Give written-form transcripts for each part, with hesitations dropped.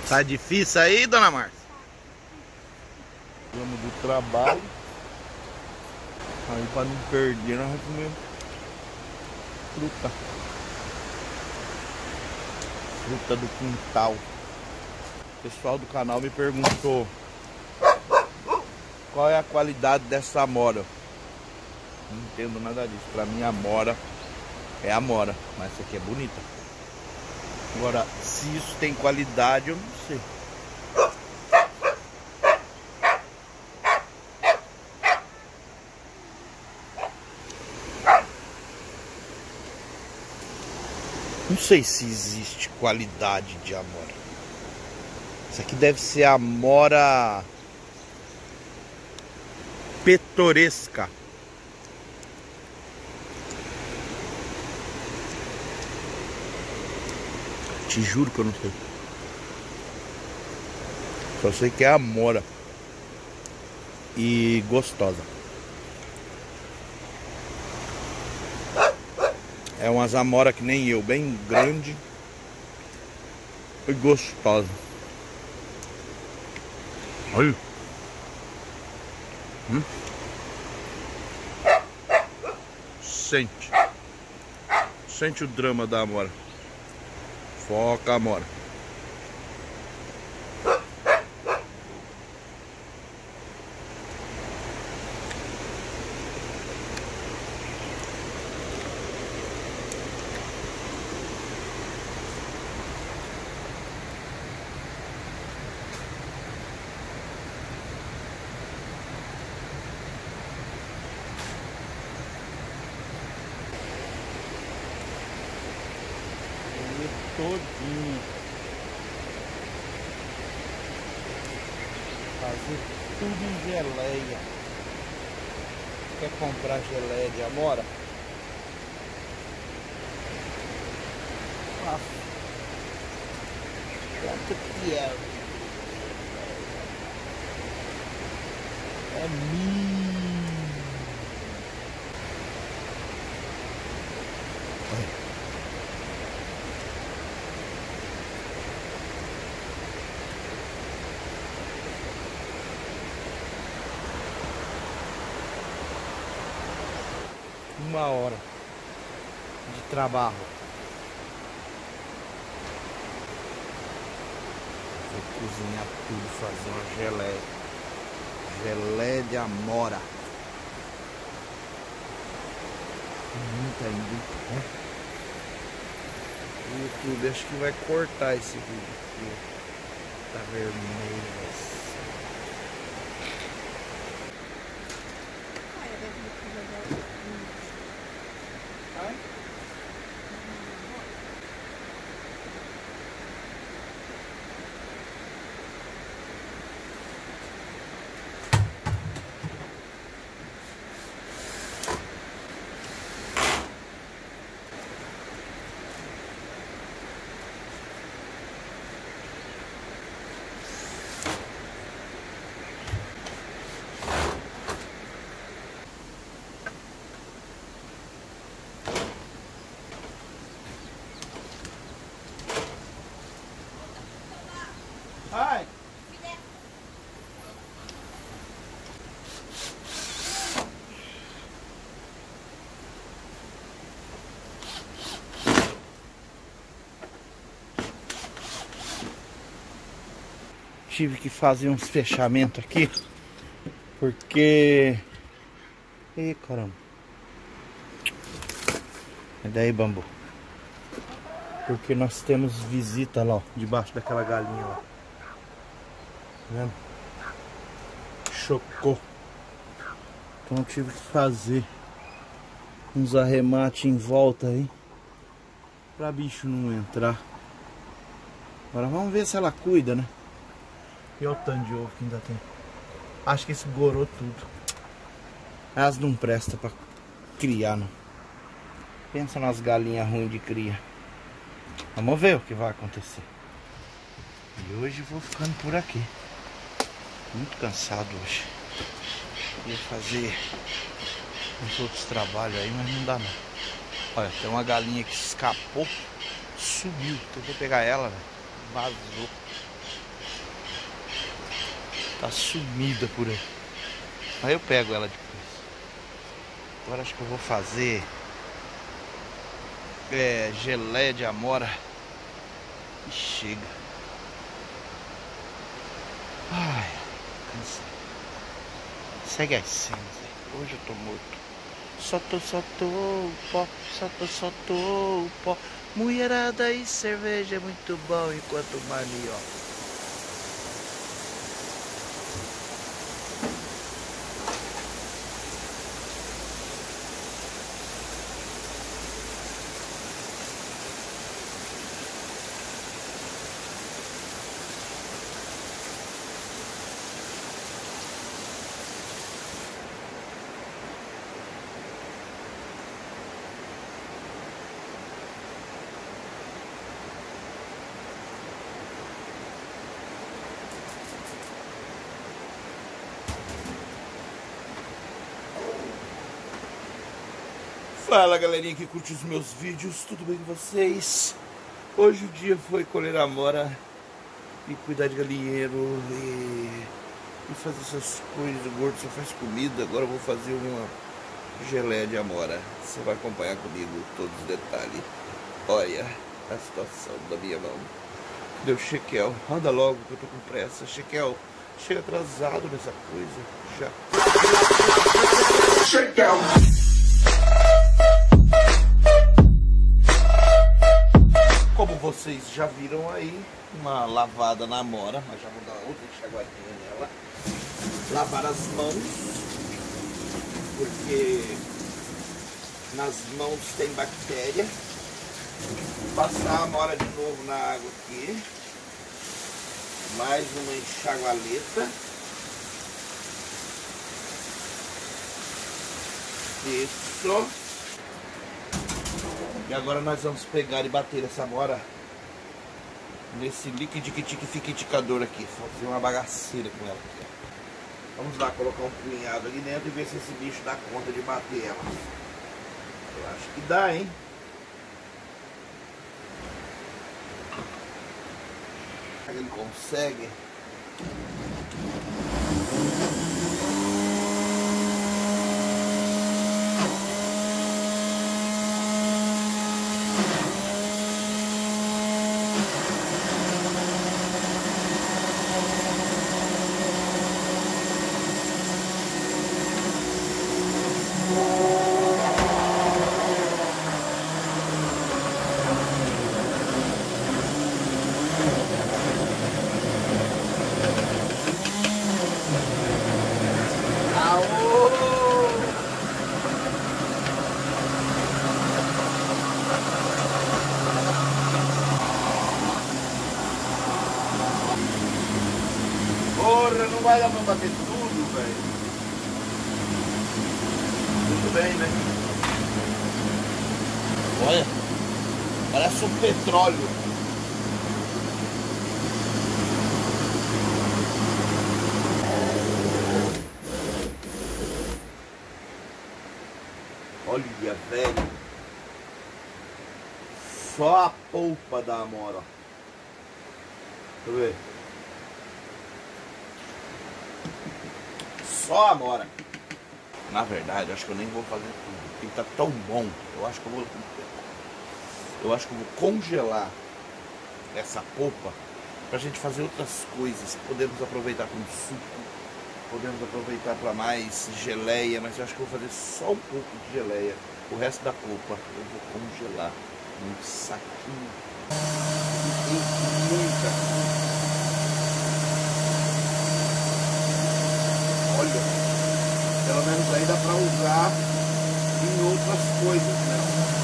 Tá difícil aí, dona Márcia? Vamos do trabalho. Aí pra não perder, nós vamos comer fruta. Fruta do quintal. O pessoal do canal me perguntou qual é a qualidade dessa amora. Não entendo nada disso. Pra mim, a amora é amora, mas essa aqui é bonita. Agora, se isso tem qualidade, eu não sei. Não sei se existe qualidade de amora. Isso aqui deve ser a amora pitoresca. Te juro que eu não sei. Só sei que é amora. E gostosa. É umas amora que nem eu, bem grande e gostosa. Olha. Sente. Sente o drama da amora. Foca, amora. Todinho. Fazer tudo em geleia. Quer comprar geleia de amora? Nossa. Quanto que é? É uma hora de trabalho. Vou cozinhar tudo, fazer uma geleia. Geleia de amora. Muita ainda, né? O YouTube acho que vai cortar esse vídeo porque tá vermelho. Ai. Tive que fazer uns fechamentos aqui porque... Ih, caramba. E daí, bambu? Porque nós temos visita lá, ó, debaixo daquela galinha lá. Tá vendo? Chocou. Então eu tive que fazer uns arremates em volta aí pra bicho não entrar. Agora vamos ver se ela cuida, né? E olha o tanto de ovo que ainda tem. Acho que esse gorou tudo. Elas não prestam pra criar, não. Pensa nas galinhas ruins de cria. Vamos ver o que vai acontecer. E hoje vou ficando por aqui. Muito cansado hoje. Ia fazer uns outros trabalhos aí, mas não dá não. Olha, tem uma galinha que escapou, subiu. Tentei pegar ela, velho. Vazou. Tá sumida por aí. Aí eu pego ela depois. Agora acho que eu vou fazer geleia de amora. E chega. Ai, cansei. Segue as cenas aí. Hoje eu tô morto. Só tô o pó. Só tô o pó. Mulherada e cerveja é muito bom enquanto manioca. Fala galerinha que curte os meus vídeos, tudo bem com vocês? Hoje o dia foi colher amora e cuidar de galinheiro e fazer essas coisas. O gordo só faz comida, agora eu vou fazer uma geleia de amora. Você vai acompanhar comigo todos os detalhes. Olha a situação da minha mão. Deu Shekel, anda logo que eu tô com pressa. Shekel, chega atrasado nessa coisa. Já. Shekel. Como vocês já viram aí, uma lavada na amora, mas já vou dar outra enxaguadinha nela. Lavar as mãos, porque nas mãos tem bactéria. Passar a amora de novo na água aqui. Mais uma enxagualeta. Isso. E agora nós vamos pegar e bater essa amora nesse liquidificador aqui. Fazer uma bagaceira com ela aqui. Vamos lá colocar um punhado ali dentro e ver se esse bicho dá conta de bater ela. Eu acho que dá, hein? Ele consegue. Porra, não vai dar pra bater tudo, velho. Tudo bem, né? Olha, parece um petróleo. Olha, velho. Só a polpa da amora. Deixa eu ver. Só a amora. Na verdade, acho que eu nem vou fazer tudo, porque tá tão bom. Eu acho que eu vou congelar essa polpa pra gente fazer outras coisas. Podemos aproveitar com suco, podemos aproveitar para mais geleia, mas eu acho que eu vou fazer só um pouco de geleia. O resto da polpa eu vou congelar num saquinho. Tem muita. Olha, pelo menos aí dá para usar em outras coisas, né?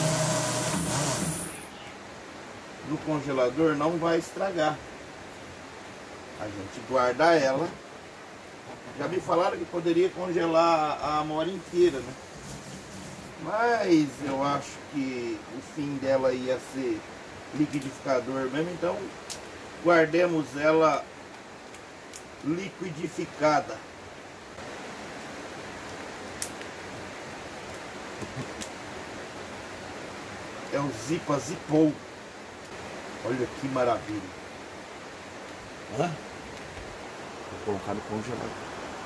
No congelador não vai estragar. A gente guarda ela. Já me falaram que poderia congelar a amora inteira, né? Mas eu acho que o fim dela ia ser liquidificador mesmo, então guardemos ela liquidificada. É o Zipa Zipou. Olha que maravilha. Hã? Vou colocar no congelador.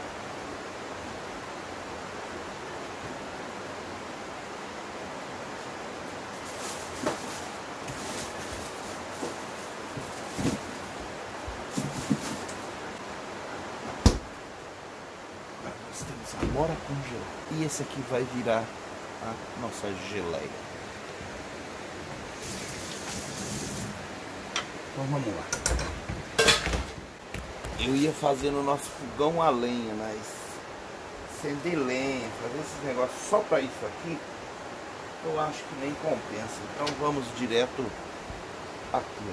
Nós temos agora congelado. E esse aqui vai virar a nossa geleia. Então vamos lá. Eu ia fazer no nosso fogão a lenha, mas acender lenha, fazer esses negócios só para isso aqui, eu acho que nem compensa. Então vamos direto aqui.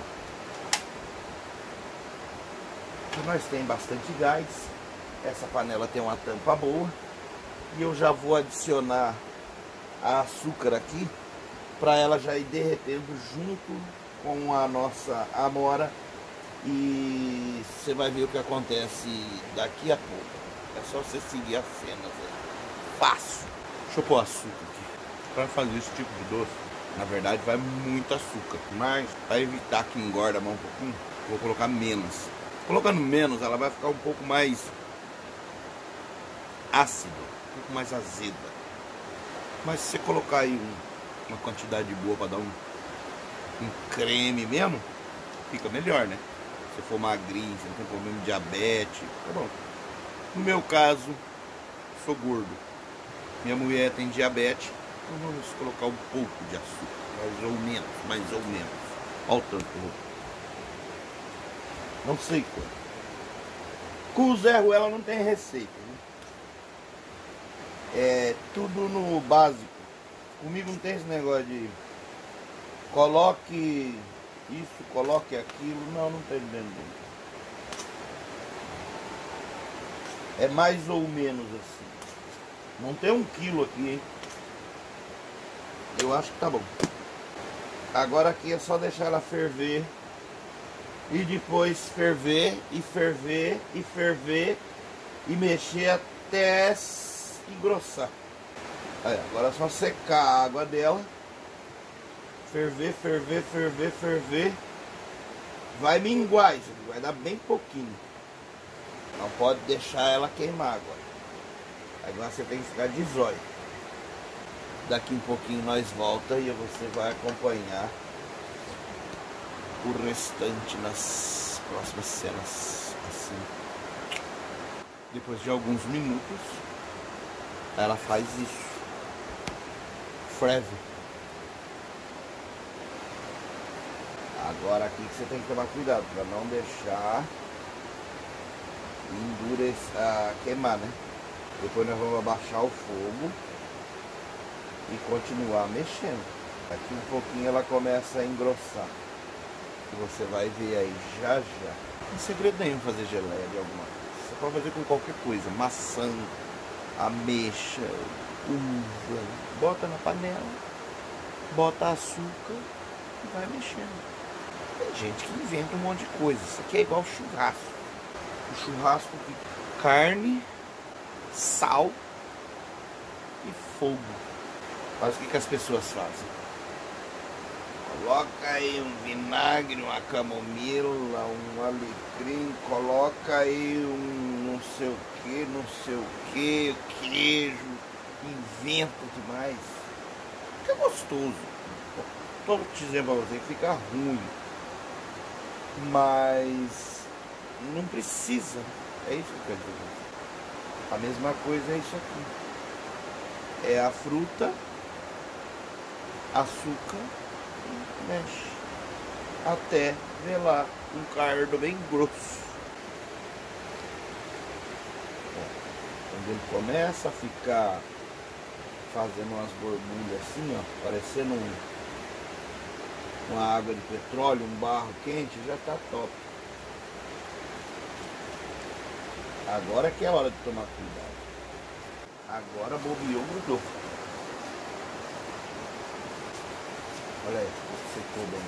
Aqui nós tem bastante gás. Essa panela tem uma tampa boa. E eu já vou adicionar a açúcar aqui para ela já ir derretendo junto com a nossa amora. E você vai ver o que acontece daqui a pouco. É só você seguir as cenas aí. Fácil. Deixa eu pôr açúcar aqui. Para fazer esse tipo de doce, na verdade vai muito açúcar. Mas para evitar que engorda a mão um pouquinho, vou colocar menos. Colocando menos, ela vai ficar um pouco mais ácida, um pouco mais azeda. Mas se você colocar aí uma quantidade boa para dar um creme mesmo, fica melhor, né? Se for magrinho, se não tem problema de diabetes, tá bom. No meu caso, sou gordo. Minha mulher tem diabetes, então vamos colocar um pouco de açúcar, mais ou menos. Olha o tanto que eu vou. Não sei quanto. Com o Zé Ruela não tem receita, né? É tudo no básico. Comigo não tem esse negócio de coloque isso, coloque aquilo. Não tem dentro. É mais ou menos assim. Não tem 1 quilo aqui, hein? Eu acho que tá bom. Agora aqui é só deixar ela ferver. E depois ferver, e ferver, e ferver. E mexer até engrossar. Aí, agora é só secar a água dela. Ferver, ferver, ferver, ferver. Vai minguar isso aqui, vai dar bem pouquinho. Não pode deixar ela queimar agora. Agora você tem que ficar de zóio. Daqui um pouquinho nós volta e você vai acompanhar o restante nas próximas cenas. Assim. Depois de alguns minutos, ela faz isso. Ferve. Agora aqui que você tem que tomar cuidado para não deixar endurecer, queimar, né? Depois nós vamos abaixar o fogo e continuar mexendo. Daqui um pouquinho ela começa a engrossar. E você vai ver aí já já. Não tem segredo nenhum fazer geleia de alguma coisa. Você pode fazer com qualquer coisa. Maçã, ameixa, uva. Bota na panela, bota açúcar e vai mexendo. Tem gente que inventa um monte de coisa. Isso aqui é igual churrasco. O churrasco de carne, sal e fogo. Mas o que as pessoas fazem? Coloca aí um vinagre, uma camomila, um alecrim, coloca aí um não sei o que, queijo, inventa demais. Fica gostoso. Estou dizendo pra você que fica ruim. Mas não precisa. É isso que eu quero dizer. A mesma coisa é isso aqui. É a fruta, açúcar e mexe. Até ver lá um cardo bem grosso. Quando ele começa a ficar fazendo umas borbulhas assim, ó, parecendo uma água de petróleo, um barro quente, já tá top. Agora que é a hora de tomar cuidado. Agora bobeou, grudou. Olha aí, secou bem.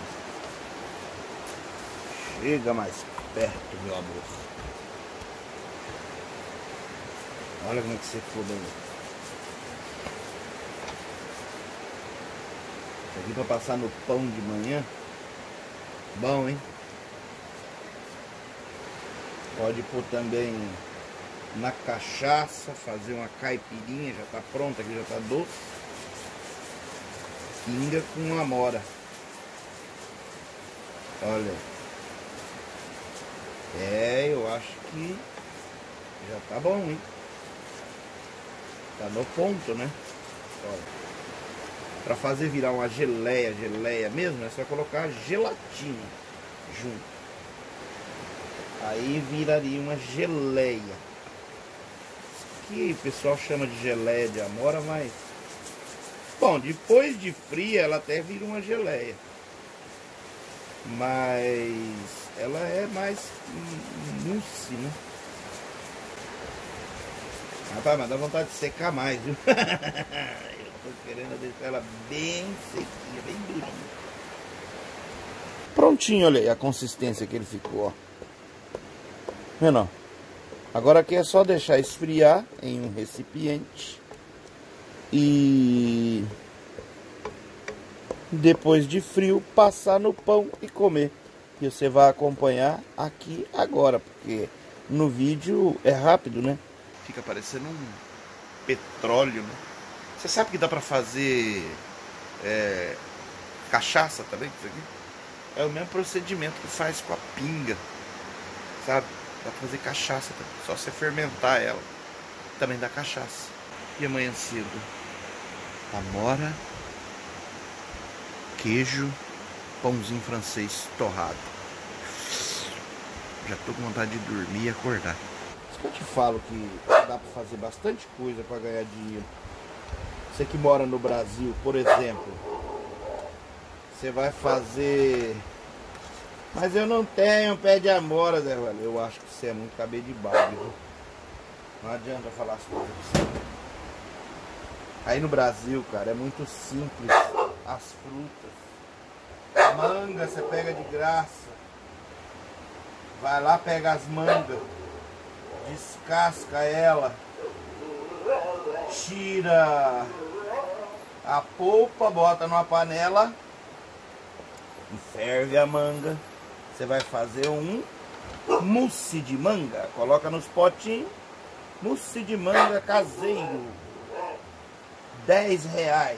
Chega mais perto, meu amor. Olha como é que secou bem. Isso aqui pra passar no pão de manhã. Bom, hein? Pode pôr também na cachaça, fazer uma caipirinha, já tá pronta, aqui já tá doce. Pinga com amora. Olha. Eu acho que já tá bom, hein? Tá no ponto, né? Olha. Pra fazer virar uma geleia mesmo, é só colocar gelatina junto. Aí viraria uma geleia. Isso que o pessoal chama de geleia de amora, mas... Bom, depois de fria ela até vira uma geleia. Mas ela é mais mousse, né? Rapaz, mas dá vontade de secar mais, viu? Eu tô querendo deixar ela bem sequinha, bem durinha. Prontinho, olha aí a consistência que ele ficou, ó. Vendo? Agora aqui é só deixar esfriar em um recipiente. E depois de frio, passar no pão e comer. E você vai acompanhar aqui agora, porque no vídeo é rápido, né? Fica parecendo um petróleo, né? Você sabe que dá pra fazer cachaça também, isso aqui? É o mesmo procedimento que faz com a pinga, sabe? Dá pra fazer cachaça também, só você fermentar ela. Também dá cachaça. E amanhã cedo, amora, queijo, pãozinho francês torrado. Já tô com vontade de dormir e acordar. Isso que eu te falo que dá pra fazer bastante coisa pra ganhar dinheiro. Você que mora no Brasil, por exemplo, você vai fazer... Mas eu não tenho pé de amora, Zé Velho. Eu acho que você é muito cabelo de bagre, viu? Não adianta falar as coisas pra você. Aí no Brasil, cara, é muito simples. As frutas. Manga você pega de graça. Vai lá, pega as mangas. Descasca ela. Tira a polpa, bota numa panela. E ferve a manga. Você vai fazer um mousse de manga. Coloca nos potinhos. Mousse de manga caseiro. R$10.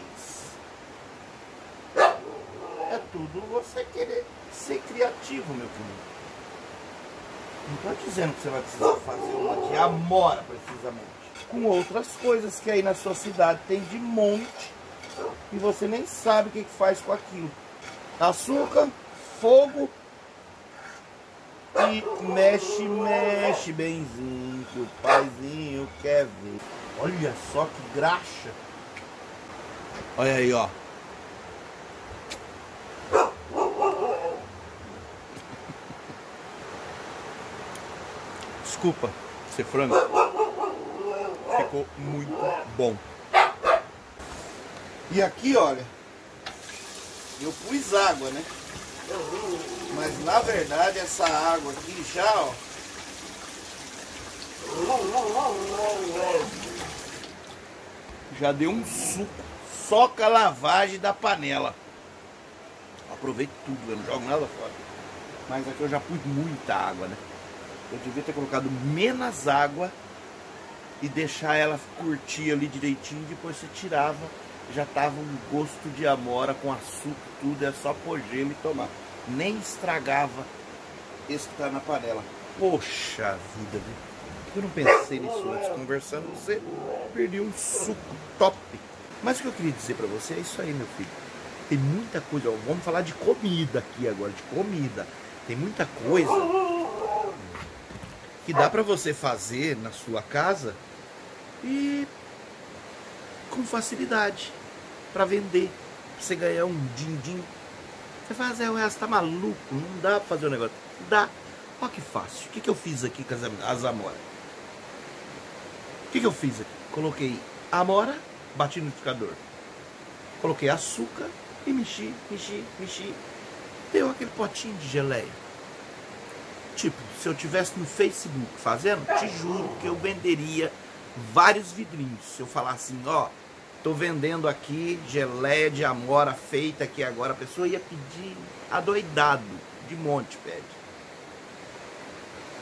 É tudo você querer ser criativo, meu querido. Não estou dizendo que você vai precisar fazer uma de amora, precisamente. Com outras coisas que aí na sua cidade tem de monte. E você nem sabe o que faz com aquilo. Açúcar, fogo e mexe benzinho, que o paizinho quer ver. Olha só que graxa. Olha aí, ó. Desculpa ser franco. Ficou muito bom. E aqui, olha, eu pus água, né? Mas na verdade essa água aqui já, ó, já deu um suco. Só com a lavagem da panela. Aproveito tudo, eu não jogo nada fora. Mas aqui eu já pus muita água, né? Eu devia ter colocado menos água e deixar ela curtir ali direitinho. Depois você tirava, já tava um gosto de amora com açúcar, tudo. É só pôr gelo e tomar. Nem estragava esse que tá na panela. Poxa vida, viu? Eu não pensei nisso antes. Conversando com você, perdi um suco top. Mas o que eu queria dizer pra você é isso aí, meu filho. Tem muita coisa, ó, vamos falar de comida aqui agora, de comida. Tem muita coisa que dá pra você fazer na sua casa e com facilidade pra vender, pra você ganhar um din-din. Você fala, Zé, você tá maluco, não dá pra fazer o negócio. Dá. Olha que fácil. O que eu fiz aqui com as amoras? O que eu fiz aqui? Coloquei amora, bati no liquidificador. Coloquei açúcar e mexi. Deu aquele potinho de geleia. Tipo, se eu tivesse no Facebook fazendo, te juro que eu venderia vários vidrinhos. Se eu falar assim, ó, tô vendendo aqui geleia de amora feita aqui agora, a pessoa ia pedir adoidado, de monte pede.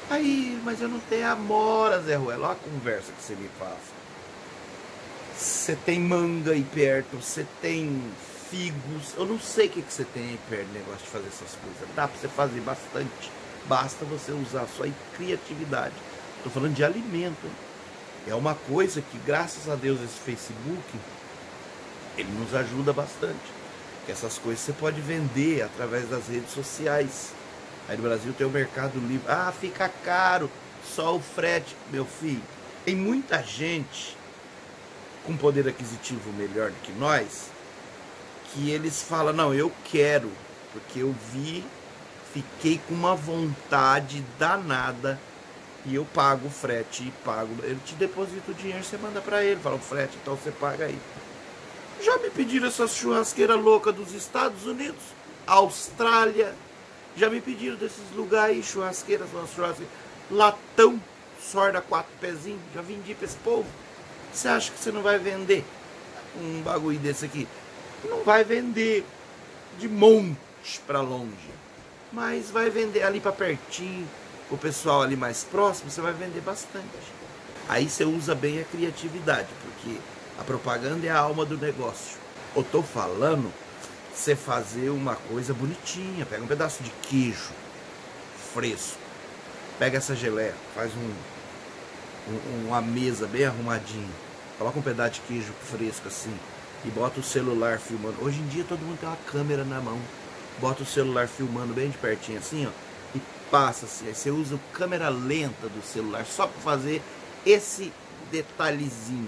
Aí, mas eu não tenho amora, Zé Ruela. Olha a conversa que você me passa. Você tem manga aí perto, você tem figos. Eu não sei o que você tem aí perto, negócio de fazer essas coisas. Dá pra você fazer bastante. Basta você usar a sua criatividade. Tô falando de alimento. É uma coisa que, graças a Deus, esse Facebook, ele nos ajuda bastante. Que essas coisas você pode vender através das redes sociais. Aí no Brasil tem o Mercado Livre. Ah, fica caro, só o frete. Meu filho, tem muita gente com poder aquisitivo melhor do que nós, que eles falam, não, eu quero, porque eu vi, fiquei com uma vontade danada, e eu pago o frete, e pago, ele te deposita o dinheiro, você manda pra ele, fala o frete, então você paga aí. Já me pediram essas churrasqueiras loucas dos Estados Unidos, Austrália, já me pediram desses lugares aí, churrasqueiras, latão, sorda 4 pezinhos, já vendi pra esse povo. Você acha que você não vai vender um bagulho desse aqui? Não vai vender de monte pra longe, mas vai vender ali pra pertinho, o pessoal ali mais próximo, você vai vender bastante. Aí você usa bem a criatividade, porque a propaganda é a alma do negócio. Eu tô falando você fazer uma coisa bonitinha, pega um pedaço de queijo fresco, pega essa geleia, faz uma mesa bem arrumadinha, coloca um pedaço de queijo fresco assim e bota o celular filmando. Hoje em dia todo mundo tem uma câmera na mão, bota o celular filmando bem de pertinho assim, ó, e passa assim. Aí você usa a câmera lenta do celular só para fazer esse detalhezinho.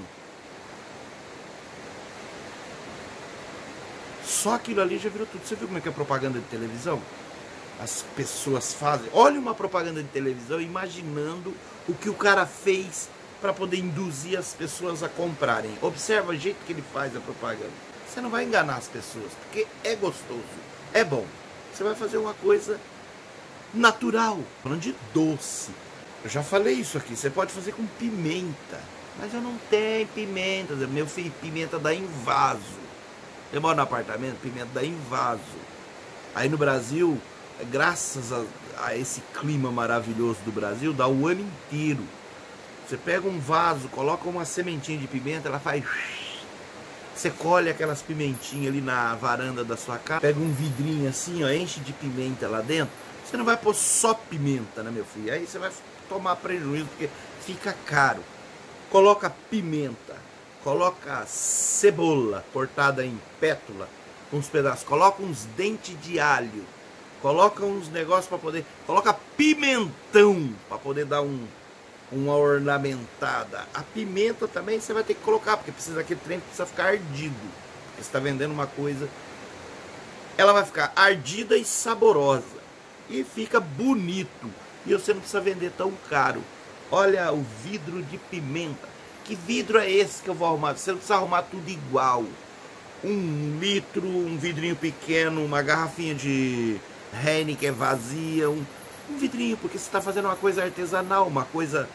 Só aquilo ali já virou tudo. Você viu como é que é propaganda de televisão? As pessoas fazem. Olha uma propaganda de televisão imaginando o que o cara fez para poder induzir as pessoas a comprarem. Observa o jeito que ele faz a propaganda. Você não vai enganar as pessoas, porque é gostoso, é bom. Você vai fazer uma coisa natural. Falando de doce, eu já falei isso aqui. Você pode fazer com pimenta, mas eu não tenho pimenta. Meu filho, pimenta dá em vaso. Eu moro no apartamento, pimenta dá em vaso. Aí no Brasil, graças a esse clima maravilhoso do Brasil, dá o ano inteiro. Você pega um vaso, coloca uma sementinha de pimenta, ela faz... Você colhe aquelas pimentinhas ali na varanda da sua casa, pega um vidrinho assim, ó, enche de pimenta lá dentro. Você não vai pôr só pimenta, né, meu filho? Aí você vai tomar prejuízo, porque fica caro. Coloca pimenta, coloca cebola cortada em pétula, uns pedaços, coloca uns dentes de alho, coloca uns negócios para poder, coloca pimentão para poder dar uma ornamentada. A pimenta também você vai ter que colocar, porque precisa, aquele trem precisa ficar ardido. Você está vendendo uma coisa, ela vai ficar ardida e saborosa e fica bonito, e você não precisa vender tão caro. Olha o vidro de pimenta. Que vidro é esse que eu vou arrumar? Você não precisa arrumar tudo igual. 1 litro, um vidrinho pequeno, uma garrafinha de Heineken vazia, um vidrinho, porque você está fazendo uma coisa artesanal, uma coisa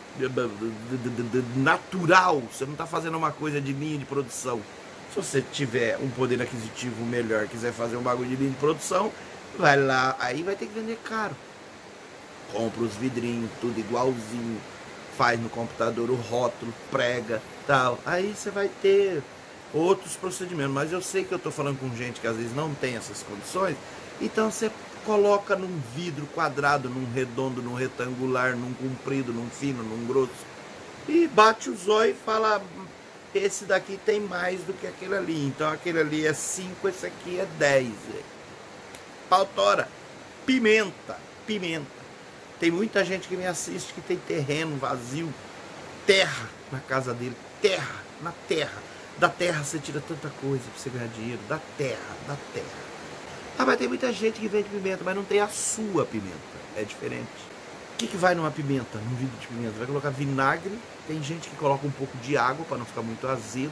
natural. Você não está fazendo uma coisa de linha de produção. Se você tiver um poder aquisitivo melhor, quiser fazer um bagulho de linha de produção, vai lá, aí vai ter que vender caro. Compra os vidrinhos, tudo igualzinho, faz no computador o rótulo, prega, tal. Aí você vai ter outros procedimentos. Mas eu sei que eu estou falando com gente que às vezes não tem essas condições. Então você coloca num vidro quadrado, num redondo, num retangular, num comprido, num fino, num grosso, e bate o zóio e fala, esse daqui tem mais do que aquele ali. Então aquele ali é 5, esse aqui é 10. Pautora, pimenta. Tem muita gente que me assiste que tem terreno vazio, terra na casa dele, terra, na terra. Da terra você tira tanta coisa pra você ganhar dinheiro, da terra. Ah, mas tem muita gente que vende pimenta, mas não tem a sua pimenta, é diferente. O que vai numa pimenta, num vidro de pimenta? Vai colocar vinagre, tem gente que coloca um pouco de água para não ficar muito azedo,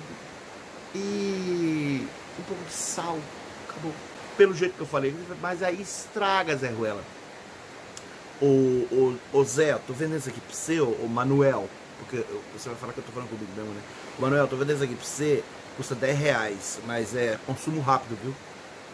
e um pouco de sal, acabou. Pelo jeito que eu falei, mas aí estraga, Zé Ruela. Ô Zé, tô vendendo isso aqui pra você, ô Manuel, porque você vai falar que eu tô falando comigo mesmo, né? Manuel, tô vendendo isso aqui pra você, custa R$10, mas é consumo rápido, viu?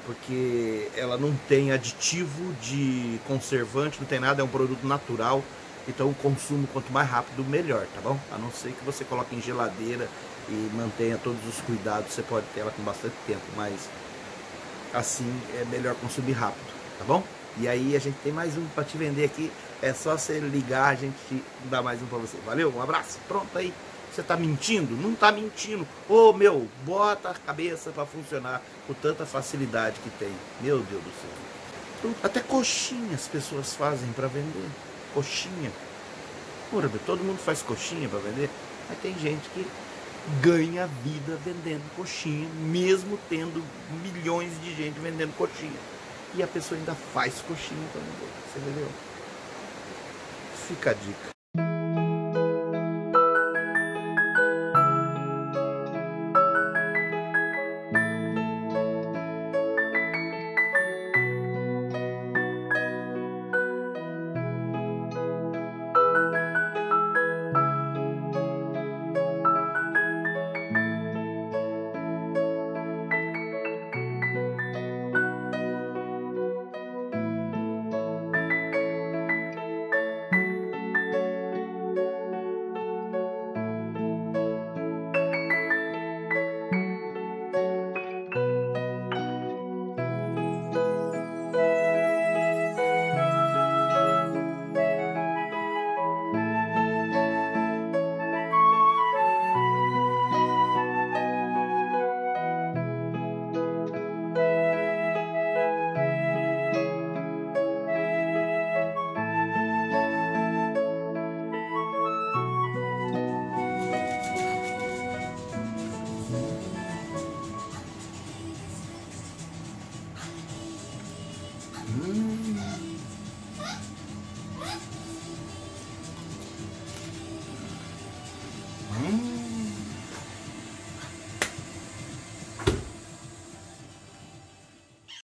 Porque ela não tem aditivo de conservante, não tem nada, é um produto natural. Então o consumo, quanto mais rápido, melhor, tá bom? A não ser que você coloque em geladeira e mantenha todos os cuidados, você pode ter ela com bastante tempo, mas assim é melhor consumir rápido, tá bom? E aí a gente tem mais um para te vender aqui, é só você ligar, a gente dá mais um para você. Valeu, um abraço, pronto aí. Você tá mentindo? Não tá mentindo. Ô meu, bota a cabeça para funcionar com tanta facilidade que tem. Meu Deus do céu. Até coxinha as pessoas fazem para vender. Coxinha. Porra, todo mundo faz coxinha para vender, mas tem gente que ganha vida vendendo coxinha, mesmo tendo milhões de gente vendendo coxinha. E a pessoa ainda faz coxinha para vender. Você entendeu? Fica a dica.